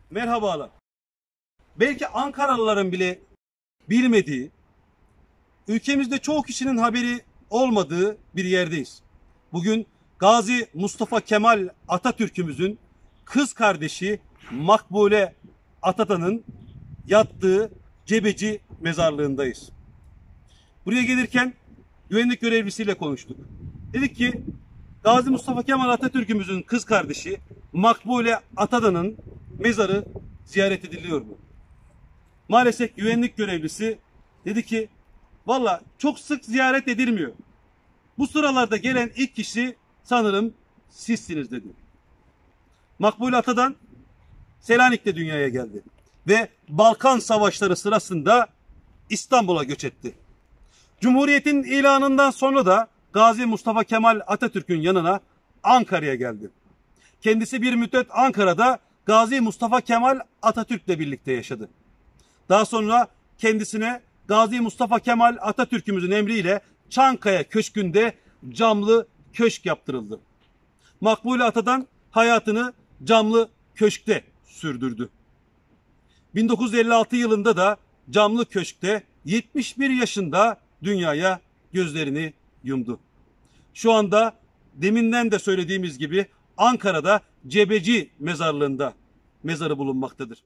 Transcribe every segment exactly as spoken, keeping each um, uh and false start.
Merhabalar. Belki Ankaralıların bile bilmediği, ülkemizde çoğu kişinin haberi olmadığı bir yerdeyiz. Bugün Gazi Mustafa Kemal Atatürk'ümüzün kız kardeşi Makbule Atatan'ın yattığı Cebeci mezarlığındayız. Buraya gelirken güvenlik görevlisiyle konuştuk. Dedik ki Gazi Mustafa Kemal Atatürk'ümüzün kız kardeşi Makbule Atatan'ın mezarı ziyaret ediliyor mu? Maalesef güvenlik görevlisi dedi ki valla çok sık ziyaret edilmiyor. Bu sıralarda gelen ilk kişi sanırım sizsiniz dedi. Makbule Atadan Selanik'te dünyaya geldi ve Balkan Savaşları sırasında İstanbul'a göç etti. Cumhuriyetin ilanından sonra da Gazi Mustafa Kemal Atatürk'ün yanına Ankara'ya geldi. Kendisi bir müddet Ankara'da Gazi Mustafa Kemal Atatürk'le birlikte yaşadı. Daha sonra kendisine Gazi Mustafa Kemal Atatürk'ümüzün emriyle Çankaya Köşkü'nde camlı köşk yaptırıldı. Makbule Atadan hayatını camlı köşkte sürdürdü. bin dokuz yüz elli altı yılında da camlı köşkte yetmiş bir yaşında dünyaya gözlerini yumdu. Şu anda deminden de söylediğimiz gibi Ankara'da Cebeci mezarlığında mezarı bulunmaktadır.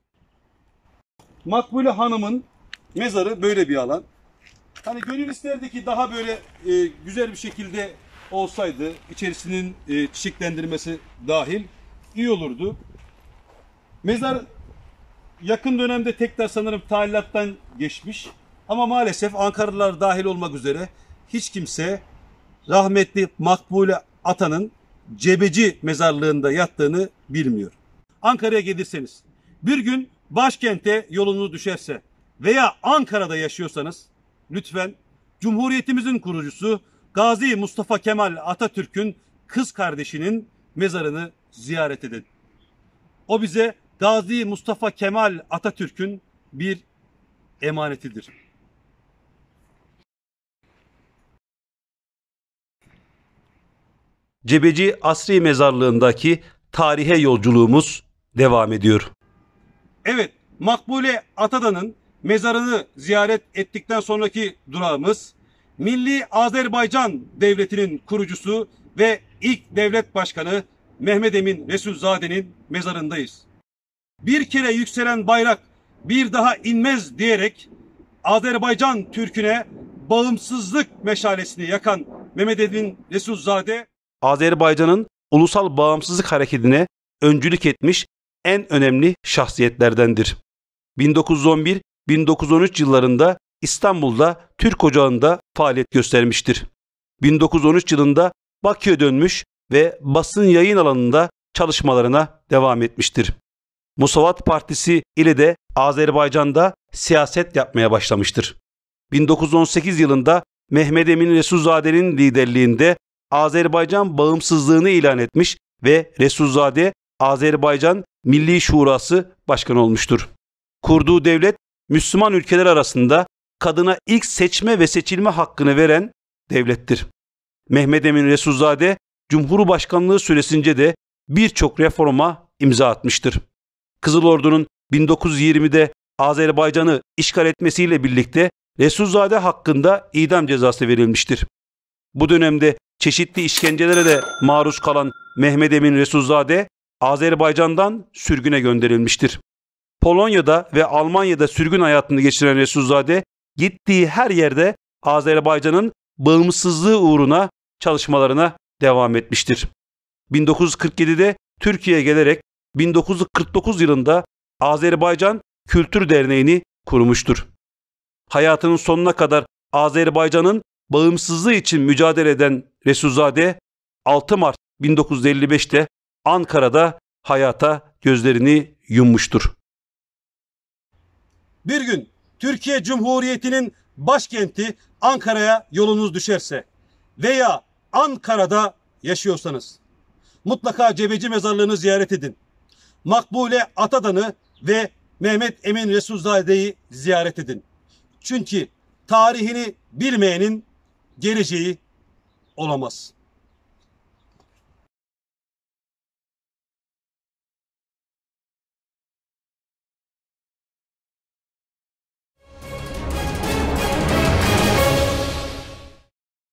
Makbule Hanım'ın mezarı böyle bir alan. Hani gönül isterdi ki daha böyle e, güzel bir şekilde olsaydı, içerisinin e, çiçeklendirmesi dahil iyi olurdu. Mezar yakın dönemde tekrar sanırım tadilattan geçmiş. Ama maalesef Ankaralılar dahil olmak üzere hiç kimse rahmetli Makbule Atan'ın Cebeci mezarlığında yattığını bilmiyor. Ankara'ya gelirseniz, bir gün başkente yolunuz düşerse veya Ankara'da yaşıyorsanız lütfen Cumhuriyetimizin kurucusu Gazi Mustafa Kemal Atatürk'ün kız kardeşinin mezarını ziyaret edin. O bize Gazi Mustafa Kemal Atatürk'ün bir emanetidir. Cebeci Asri Mezarlığı'ndaki tarihe yolculuğumuz devam ediyor. Evet, Makbule Atadan'ın mezarını ziyaret ettikten sonraki durağımız Milli Azerbaycan Devleti'nin kurucusu ve ilk devlet başkanı Mehmet Emin Resulzade'nin mezarındayız. Bir kere yükselen bayrak bir daha inmez diyerek Azerbaycan Türk'üne bağımsızlık meşalesini yakan Mehmet Emin Resulzade, Azerbaycan'ın ulusal bağımsızlık hareketine öncülük etmiş en önemli şahsiyetlerdendir. bin dokuz yüz on bir - bin dokuz yüz on üç yıllarında İstanbul'da Türk Ocağı'nda faaliyet göstermiştir. bin dokuz yüz on üç yılında Bakü'ye dönmüş ve basın yayın alanında çalışmalarına devam etmiştir. Musavat Partisi ile de Azerbaycan'da siyaset yapmaya başlamıştır. bin dokuz yüz on sekiz yılında Mehmet Emin Resulzade'nin liderliğinde Azerbaycan bağımsızlığını ilan etmiş ve Resulzade Azerbaycan Milli Şurası Başkanı olmuştur. Kurduğu devlet Müslüman ülkeler arasında kadına ilk seçme ve seçilme hakkını veren devlettir. Mehmet Emin Resulzade Cumhurbaşkanlığı süresince de birçok reforma imza atmıştır. Kızıl Ordu'nun bin dokuz yüz yirmide Azerbaycan'ı işgal etmesiyle birlikte Resulzade hakkında idam cezası verilmiştir. Bu dönemde çeşitli işkencelere de maruz kalan Mehmet Emin Resulzade Azerbaycan'dan sürgüne gönderilmiştir. Polonya'da ve Almanya'da sürgün hayatını geçiren Resulzade gittiği her yerde Azerbaycan'ın bağımsızlığı uğruna çalışmalarına devam etmiştir. bin dokuz yüz kırk yedide Türkiye'ye gelerek bin dokuz yüz kırk dokuz yılında Azerbaycan Kültür Derneği'ni kurmuştur. Hayatının sonuna kadar Azerbaycan'ın bağımsızlığı için mücadele eden Resulzade altı Mart bin dokuz yüz elli beşte Ankara'da hayata gözlerini yummuştur. Bir gün Türkiye Cumhuriyeti'nin başkenti Ankara'ya yolunuz düşerse veya Ankara'da yaşıyorsanız mutlaka Cebeci mezarlığını ziyaret edin. Makbule Atadan'ı ve Mehmet Emin Resulzade'yi ziyaret edin. Çünkü tarihini bilmeyenin geleceği olamaz.